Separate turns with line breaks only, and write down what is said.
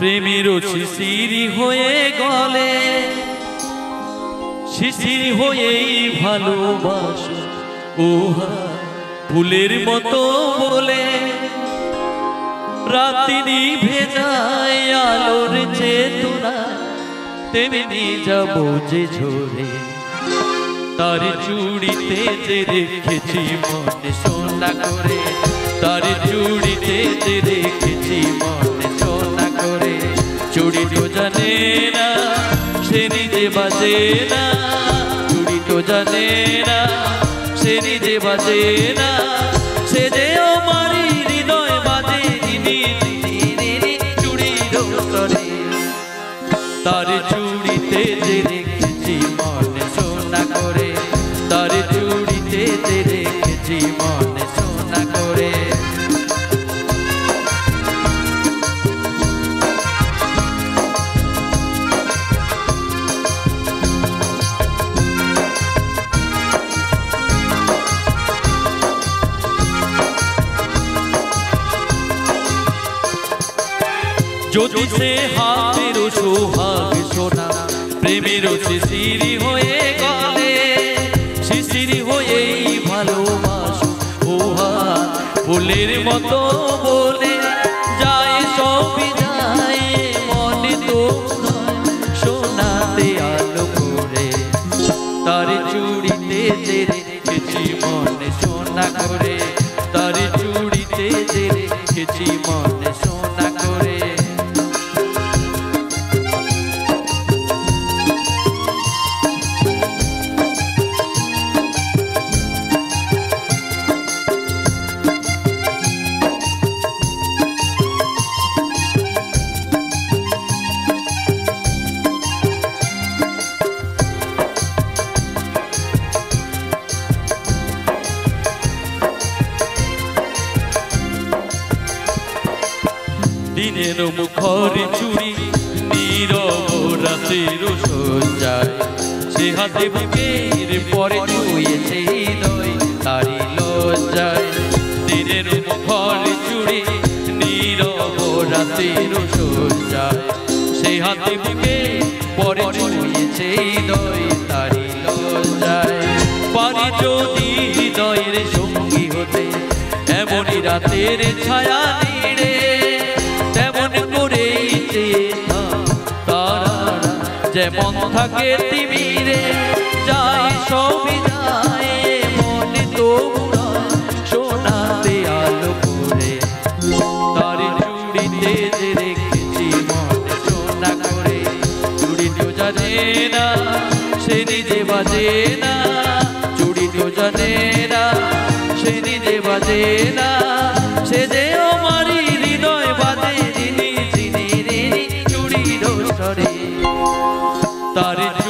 প্রেমেরও শিশিরি হয়ে গলে শিশির হয়েই ভালোবাসো ওহা ফুলের মতো বলে রাতি নিভে যায় আলোর চেতনা তেমনি যাবো যে ঝরে তার চুড়িতে যে রেখেছি মনে সোনা করে তার চুড়িতে যে রেখেছি মনে সোনা করে চুড়ি তো জানে না সে নিজে বাজে না চুড়ি তো জানে না সে নিজে বাজে না সে যে আমারই হৃদয় বাজে চুড়ির তরে তার চুড়িতে যে রেখেছি মনে সোনা করে তার চুড়িতে যে রেখেছি মনে সোনা করে যদি সে হাতের সোহাগ সোনা প্রেমের শিশিরি হয়ে গলে শিশিরি হয়েই ভালোবাসো ওহা ফুলের মতো বলে যায় সবই যায় মনে তো সোনাতে আলো করে তার চুড়িতে যে রেখেছি মনে সোনা করে তার চুড়িতে যে রেখেছি মনে সোনা করে দিনের মুখর চুড়ি নীরব রাতের সজ্জায় সে হাতে বুকের পরে ছুঁয়েছে হৃদয় তারি লজ্জায় দিনের মুখর চুড়ি নীরব রাতের সজ্জায় সে হাতে বুকের পরে ছুঁয়েছে হৃদয় তারি লজ্জায় পারি যদি হৃদয়ের সঙ্গী হতে এমনই রাতের ছায়া নিড়ে তেমন করেই তারা যেমন থাকে তিমিরে যায় সবই যায় মনে তো সোনাতে আলো করে তার চুড়িতে যে রেখেছি মনে সোনা করে চুড়ি তো জানে না সে নিজে বাজে না চুড়ি তো জানে না সে নিজে বাজে না সে যে আমারই হৃদয় বাজে চুড়ির তরে তার